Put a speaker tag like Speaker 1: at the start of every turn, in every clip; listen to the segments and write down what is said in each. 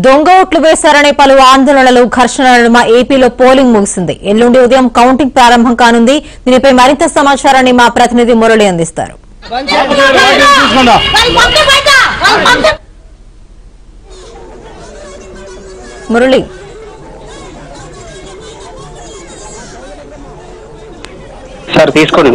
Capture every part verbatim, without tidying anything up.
Speaker 1: దొంగ ఓట్లు వేశారనే పలు ఆందోళనలు ఘర్షణల ఏపీలో పోలింగ్ ముగిసింది. ఎల్లుండి ఉదయం కౌంటింగ్ ప్రారంభం కానుంది. దీనిపై మరింత సమాచారాన్ని మా ప్రతినిధి మురళి అందిస్తారు. మురళి,
Speaker 2: సార్ తీసుకోండి.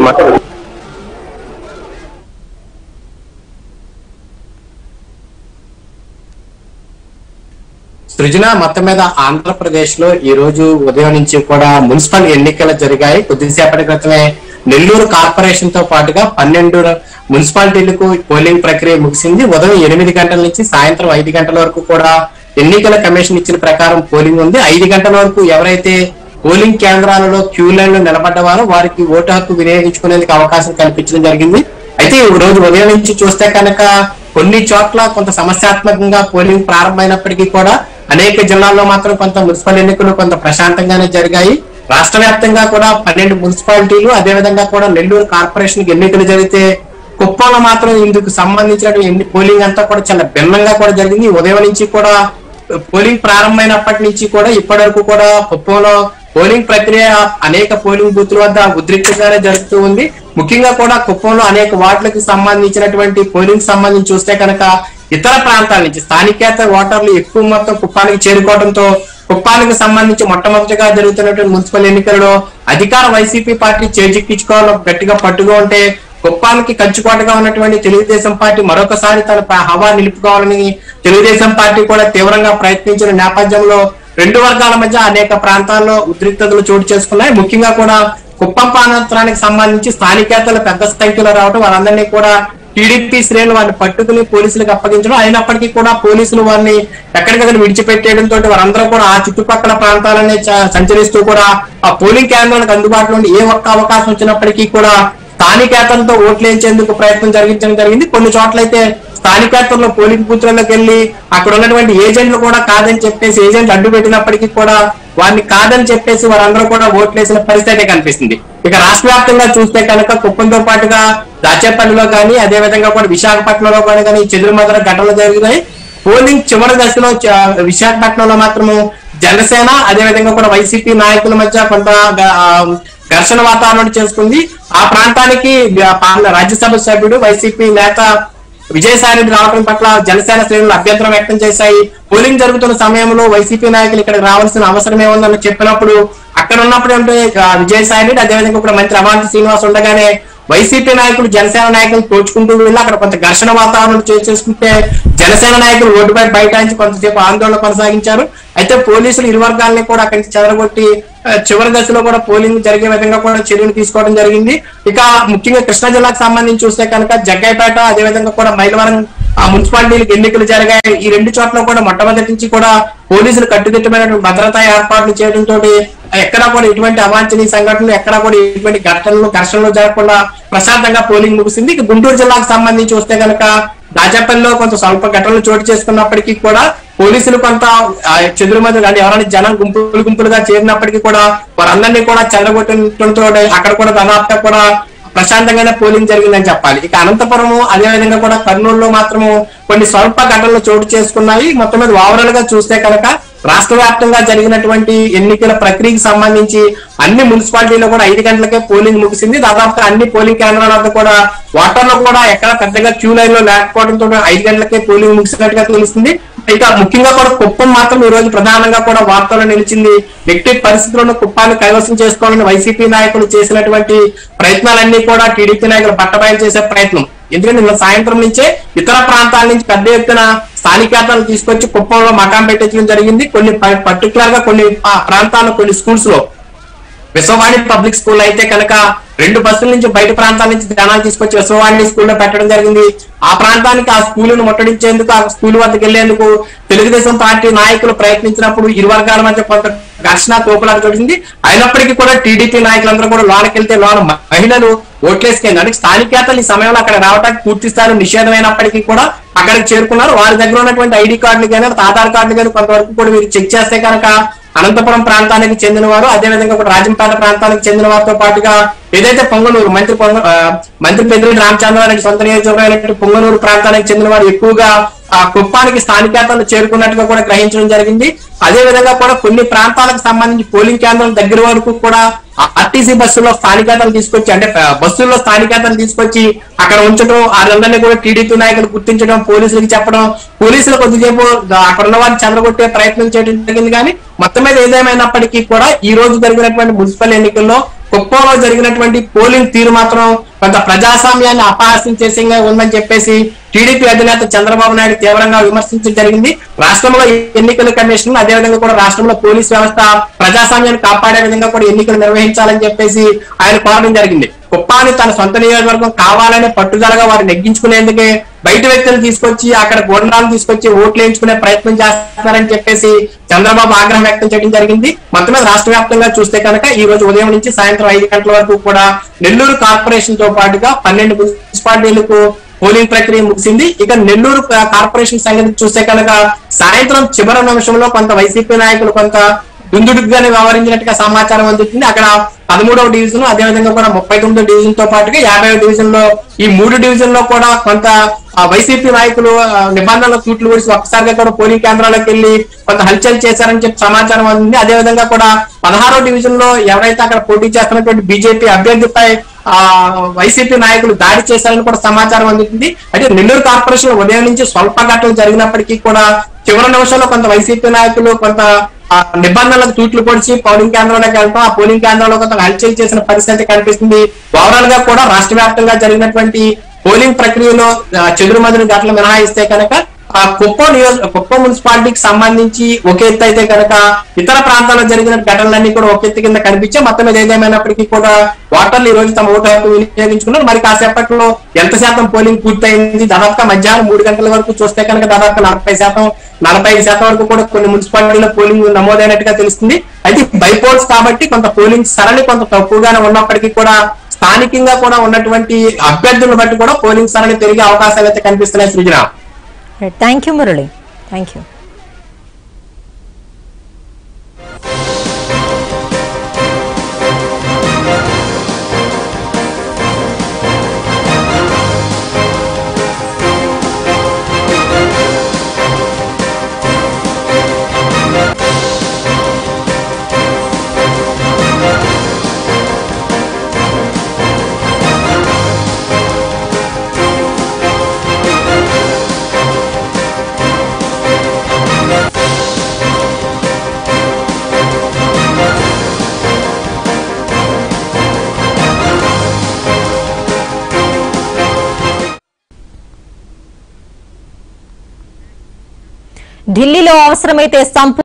Speaker 3: సృజన, మొత్తం మీద ఆంధ్రప్రదేశ్ లో ఈ రోజు ఉదయం నుంచి కూడా మున్సిపల్ ఎన్నికలు జరిగాయి. కొద్దిసేపటి క్రితమే నెల్లూరు కార్పొరేషన్ తో పాటుగా పన్నెండు మున్సిపాలిటీలకు పోలింగ్ ప్రక్రియ ముగిసింది. ఉదయం ఎనిమిది గంటల నుంచి సాయంత్రం ఐదు గంటల వరకు కూడా ఎన్నికల కమిషన్ ఇచ్చిన ప్రకారం పోలింగ్ ఉంది. ఐదు గంటల వరకు ఎవరైతే పోలింగ్ కేంద్రాలలో క్యూ లైన్ లో నిలబడ్డవారో వారికి ఓటు హక్కు వినియోగించుకునేందుకు అవకాశం కల్పించడం జరిగింది. అయితే ఈ రోజు ఉదయం నుంచి చూస్తే కనుక కొన్ని చోట్ల కొంత సమస్యాత్మకంగా పోలింగ్ ప్రారంభమైనప్పటికీ కూడా అనేక జిల్లాల్లో మాత్రం కొంత మున్సిపల్ ఎన్నికలు కొంత ప్రశాంతంగానే జరిగాయి. రాష్ట్ర వ్యాప్తంగా కూడా పన్నెండు మున్సిపాలిటీలు, అదేవిధంగా కూడా నెల్లూరు కార్పొరేషన్ ఎన్నికలు జరిగితే కుప్పంలో మాత్రం ఇందుకు సంబంధించిన పోలింగ్ అంతా కూడా చాలా భిన్నంగా కూడా జరిగింది. ఉదయం నుంచి కూడా పోలింగ్ ప్రారంభమైనప్పటి నుంచి కూడా ఇప్పటి వరకు కూడా కుప్పంలో పోలింగ్ ప్రక్రియ అనేక పోలింగ్ బూత్ల వద్ద ఉద్రిక్తంగానే జరుగుతూ ఉంది. ముఖ్యంగా కూడా కుప్పంలో అనేక వార్డులకు సంబంధించినటువంటి పోలింగ్ సంబంధించి చూస్తే కనుక ఇతర ప్రాంతాల నుంచి స్థానికేతర ఓటర్లు ఎక్కువ మొత్తం కుప్పానికి చేరుకోవడంతో కుప్పానికి సంబంధించి మొట్టమొదటిగా జరుగుతున్నటువంటి మున్సిపల్ ఎన్నికల్లో అధికార వైసీపీ పార్టీ చేజిక్కించుకోవాలని గట్టిగా పట్టుగా ఉంటే కుప్పానికి కంచుకోటగా ఉన్నటువంటి తెలుగుదేశం పార్టీ మరొకసారి తన హవా నిలుపుకోవాలని తెలుగుదేశం పార్టీ కూడా తీవ్రంగా ప్రయత్నించిన నేపథ్యంలో రెండు వర్గాల మధ్య అనేక ప్రాంతాల్లో ఉద్రిక్తతలు చోటు చేసుకున్నాయి. ముఖ్యంగా కూడా కుప్పం ప్రాంతానికి సంబంధించి స్థానికేతలు పెద్ద సంఖ్యలో రావడం, వారందరినీ కూడా టీడీపీ శ్రేణులు వారిని పట్టుకుని పోలీసులకు అప్పగించడం, అయినప్పటికీ కూడా పోలీసులు వారిని ఎక్కడికక్కడ విడిచిపెట్టేయడంతో వారందరూ కూడా ఆ చుట్టుపక్కల ప్రాంతాలనే సంచరిస్తూ కూడా ఆ పోలింగ్ కేంద్రాలకు అందుబాటులో ఏ ఒక్క అవకాశం వచ్చినప్పటికీ కూడా స్థానికేతలతో ఓట్లేంచేందుకు ప్రయత్నం జరిగించడం జరిగింది. కొన్ని చోట్లయితే స్థానికేతల్లో పోలింగ్ బూత్లలోకి వెళ్లి అక్కడ ఉన్నటువంటి ఏజెంట్లు కూడా కాదని చెప్పేసి ఏజెంట్లు అడ్డు పెట్టినప్పటికీ కూడా వారిని కాదని చెప్పేసి వారందరూ కూడా ఓట్లేసిన పరిస్థితి కనిపిస్తుంది. ఇక రాష్ట్ర వ్యాప్తంగా చూస్తే కనుక కుప్పంతో పాటుగా దాచేపల్లిలో కానీ అదేవిధంగా కూడా విశాఖపట్నంలో కూడా కానీ చెదురుమదుర ఘటనలు జరిగినాయి. పోలింగ్ చివరి దశలో విశాఖపట్నంలో మాత్రము జనసేన అదేవిధంగా కూడా వైసీపీ నాయకుల మధ్య కొంత ఘర్షణ వాతావరణం చేసుకుంది. ఆ ప్రాంతానికి రాజ్యసభ సభ్యుడు వైసీపీ నేత విజయసాయిరెడ్డి రావడం పట్ల జనసేన శ్రేణులు అభ్యంతరం వ్యక్తం చేశాయి. పోలింగ్ జరుగుతున్న సమయంలో వైసీపీ నాయకులు ఇక్కడికి రావాల్సిన అవసరం ఏముందని చెప్పినప్పుడు అక్కడ ఉన్నప్పుడు అంటే విజయసాయిరెడ్డి అదేవిధంగా కూడా మంత్రి అవంతి శ్రీనివాస్ ఉండగానే వైసీపీ నాయకులు జనసేన నాయకులు తోచుకుంటూ వెళ్ళి అక్కడ కొంత ఘర్షణ వాతావరణం చేసుకుంటే జనసేన నాయకులు రోడ్డుపై బైఠాయించి కొంతసేపు ఆందోళన కొనసాగించారు. అయితే పోలీసులు ఇరు వర్గాలని కూడా అక్కడి నుంచి చెదరగొట్టి చివరి దశలో కూడా పోలింగ్ జరిగే విధంగా కూడా చర్యలు తీసుకోవడం జరిగింది. ఇక ముఖ్యంగా కృష్ణా జిల్లాకు సంబంధించి చూస్తే కనుక జగ్గైపేట అదేవిధంగా కూడా మైలవరం ఆ మున్సిపాలిటీలకు ఎన్నికలు జరిగాయి. ఈ రెండు చోట్ల కూడా మొట్టమొదటి నుంచి కూడా పోలీసులు కట్టుదిట్టమైన భద్రతా ఏర్పాట్లు చేయడంతో ఎక్కడా కూడా ఎటువంటి అవాంఛనీయ సంఘటనలు ఎక్కడా కూడా ఎటువంటి ఘటనలు ఘర్షణలు జరగకుండా ప్రశాంతంగా పోలింగ్ ముగిసింది. ఇక గుంటూరు జిల్లాకు సంబంధించి చూస్తే కనుక దాచేపల్లిలో కొంత స్వల్ప ఘటనలు చోటు చేసుకున్నప్పటికీ కూడా పోలీసులు కొంత చెదురుమదురు అంటే ఎవరైనా జనం గుంపులు గుంపులుగా చేరినప్పటికీ కూడా వారందరినీ కూడా చెదరగొట్టడంతో అక్కడ కూడా దాదాపుగా కూడా ప్రశాంతంగానే పోలింగ్ జరిగిందని చెప్పాలి. ఇక అనంతపురము అదేవిధంగా కూడా కర్నూలులో మాత్రము కొన్ని స్వల్ప ఘటనలు చోటు చేసుకున్నాయి. మొత్తం మీద ఓవరాల్ గా చూస్తే కనుక రాష్ట్ర వ్యాప్తంగా జరిగినటువంటి ఎన్నికల ప్రక్రియకి సంబంధించి అన్ని మున్సిపాలిటీలో కూడా ఐదు గంటలకే పోలింగ్ ముగిసింది. దాదాపుగా అన్ని పోలింగ్ కేంద్రాల వద్ద కూడా ఓటర్లు కూడా ఎక్కడ పెద్దగా క్యూ లైన్ లో లేకపోవడంతో ఐదు గంటలకే పోలింగ్ ముగిసినట్టుగా తెలుస్తుంది. ఇక ముఖ్యంగా కూడా కుప్పం మాత్రం ఈ రోజు ప్రధానంగా కూడా వార్తల్లో నిలిచింది. ఎట్టి పరిస్థితుల్లో కుప్పాన్ని కైవసం చేసుకోవాలని వైసీపీ నాయకులు చేసినటువంటి ప్రయత్నాలన్నీ కూడా టీడీపీ నాయకులు పట్టబయలు చేసే ప్రయత్నం. ఎందుకంటే నిన్న సాయంత్రం నుంచే ఇతర ప్రాంతాల నుంచి పెద్ద ఎత్తున స్థానికేతలు తీసుకొచ్చి కుప్పంలో మకాం పెట్టించడం జరిగింది. కొన్ని పర్టికులర్ గా కొన్ని ప్రాంతాల్లో కొన్ని స్కూల్స్ లో విశ్వవాణి పబ్లిక్ స్కూల్ అయితే కనుక రెండు బస్సుల నుంచి బయట ప్రాంతాల నుంచి జనాలు తీసుకొచ్చి విశ్వవాణి స్కూల్లో పెట్టడం జరిగింది. ఆ ప్రాంతానికి ఆ స్కూలును ముట్టడించేందుకు ఆ స్కూల్ వద్దకు వెళ్లేందుకు తెలుగుదేశం పార్టీ నాయకులు ప్రయత్నించినప్పుడు ఇరు వర్గాల మధ్య కొంత ఘర్షణ తోపులాట జరిగింది. అయినప్పటికీ కూడా టీడీపీ నాయకులందరూ కూడా లోనకెళ్తే లోన మహిళలు ఓట్లేసుకెళ్ళి అంటే స్థానికేతలు ఈ సమయంలో అక్కడ రావడానికి పూర్తి స్థాయిలో నిషేధమైనప్పటికీ కూడా అక్కడికి చేరుకున్నారు. వారి దగ్గర ఉన్నటువంటి ఐడి కార్డులు కానీ ఆధార్ కార్డులు కానీ కొంతవరకు కూడా మీరు చెక్ చేస్తే కనుక అనంతపురం ప్రాంతానికి చెందిన వారు అదేవిధంగా కూడా రాజంపేట ప్రాంతానికి చెందిన వారితో పాటుగా ఏదైతే పొంగనూరు మంత్రి మంత్రి పెద్దిరెడ్డి రామచంద్రారెడ్డి సొంత నియోజకవర్గం పొంగనూరు ప్రాంతానికి చెందిన వారు ఎక్కువగా ఆ కుప్పానికి స్థానికేతలు చేరుకున్నట్టుగా కూడా గ్రహించడం జరిగింది. అదే విధంగా కూడా కొన్ని ప్రాంతాలకు సంబంధించి పోలింగ్ కేంద్రం దగ్గర వరకు కూడా ఆర్టీసీ బస్సుల్లో స్థానికేతలు తీసుకొచ్చి అంటే బస్సుల్లో స్థానికేతలు తీసుకొచ్చి అక్కడ ఉంచడం, వాళ్ళందరినీ కూడా టీడీపీ నాయకులు గుర్తించడం, పోలీసులకు చెప్పడం, పోలీసులు కొద్దిసేపు అక్కడ ఉన్న వారిని చెదరగొట్టే ప్రయత్నం చేయడం జరిగింది. కానీ మొత్తం మీద ఏదేమైనప్పటికీ కూడా ఈ రోజు జరిగినటువంటి మున్సిపల్ ఎన్నికల్లో కుప్పంలో జరిగినటువంటి పోలింగ్ తీరు మాత్రం కొంత ప్రజాస్వామ్యాన్ని అపహాస్యం చేసేగా ఉందని చెప్పేసి టీడీపీ అధినేత చంద్రబాబు నాయుడు తీవ్రంగా విమర్శించడం జరిగింది. రాష్ట్రంలో ఎన్నికల కమిషన్ అదేవిధంగా కూడా రాష్ట్రంలో పోలీస్ వ్యవస్థ ప్రజాస్వామ్యాన్ని కాపాడే విధంగా కూడా ఎన్నికలు నిర్వహించాలని చెప్పేసి ఆయన కోరడం జరిగింది. కుప్పాన్ని తన సొంత నియోజకవర్గం కావాలనే పట్టుదలగా వారు నెగ్గించుకునేందుకే బయట వ్యక్తులు తీసుకొచ్చి అక్కడ గోండాలు తీసుకొచ్చి ఓట్లు వేయించుకునే ప్రయత్నం చేస్తున్నారని చెప్పేసి చంద్రబాబు ఆగ్రహం వ్యక్తం చేయడం జరిగింది. మొత్తం మీద రాష్ట్ర వ్యాప్తంగా చూస్తే కనుక ఈ రోజు ఉదయం నుంచి సాయంత్రం ఐదు గంటల వరకు కూడా నెల్లూరు కార్పొరేషన్ తో పాటుగా పన్నెండు మున్సిపాలిటీలకు పోలింగ్ ప్రక్రియ ముగిసింది. ఇక నెల్లూరు కార్పొరేషన్ సంగతి చూస్తే కనుక సాయంత్రం చివరి నిమిషంలో కొంత వైసీపీ నాయకులు కొంత దుందుడుగానే వ్యవహరించినట్టుగా సమాచారం అందుతుంది. అక్కడ పదమూడవ డివిజన్ అదేవిధంగా కూడా ముప్పై తొమ్మిదో డివిజన్ తో పాటుగా యాభై డివిజన్ లో ఈ మూడు డివిజన్ లో కూడా కొంత వైసీపీ నాయకులు నిబంధనల తూట్లు వేసి ఒక్కసారిగా కూడా పోలింగ్ కేంద్రాలకు వెళ్లి కొంత హల్చల్ చేశారని చెప్పి సమాచారం అందింది. అదేవిధంగా కూడా పదహారో డివిజన్ లో ఎవరైతే అక్కడ పోటీ చేస్తున్నటువంటి బీజేపీ అభ్యర్థిపై ఆ వైసీపీ నాయకులు దాడి చేశారని కూడా సమాచారం అందుతుంది. అయితే నెల్లూరు కార్పొరేషన్ ఉదయం నుంచి స్వల్ప ఘటనలు జరిగినప్పటికీ కూడా చివరి నిమిషంలో కొంత వైసీపీ నాయకులు కొంత నిబంధనలకు తూట్లు పొడిచి పోలింగ్ కేంద్రంలోకి వెళ్తాం, ఆ పోలింగ్ కేంద్రంలో కొంత హల్చల్ చేసిన పరిస్థితి కనిపిస్తుంది. ఓవరాల్ గా కూడా రాష్ట్ర వ్యాప్తంగా జరిగినటువంటి పోలింగ్ ప్రక్రియలో చెదురుమదురు ఘటనలు మినహాయిస్తే కనుక ఆ కుప్పం నియోజక కుప్పం మున్సిపాలిటీకి సంబంధించి ఒక ఎత్తు అయితే కనుక ఇతర ప్రాంతాల్లో జరిగిన ఘటనలన్నీ కూడా ఒక ఎత్తు కింద కనిపించే మొత్తం మీద ఏదేమైనప్పటికీ కూడా ఓటర్లు ఈ రోజు తమ ఓటు హక్కు వినియోగించుకున్నారు. మరి కాసేపట్లో ఎంత శాతం పోలింగ్ పూర్తయింది, దాదాపుగా మధ్యాహ్నం మూడు గంటల వరకు చూస్తే కనుక దాదాపు నలభై శాతం నలభై ఐదు శాతం వరకు కూడా కొన్ని మున్సిపాలిటీలో పోలింగ్ నమోదైనట్టుగా తెలుస్తుంది. అయితే బైపోల్స్ కాబట్టి కొంత పోలింగ్ సరళి కొంత తక్కువగానే ఉన్నప్పటికీ కూడా స్థానికంగా కూడా ఉన్నటువంటి అభ్యర్థులను బట్టి కూడా పోలింగ్ సరళి పెరిగే అవకాశాలు అయితే కనిపిస్తున్నాయి. Srujana,
Speaker 1: thank you Murali, thank you. ఢిల్లీలో అవసరమైతే సంపూర్ణ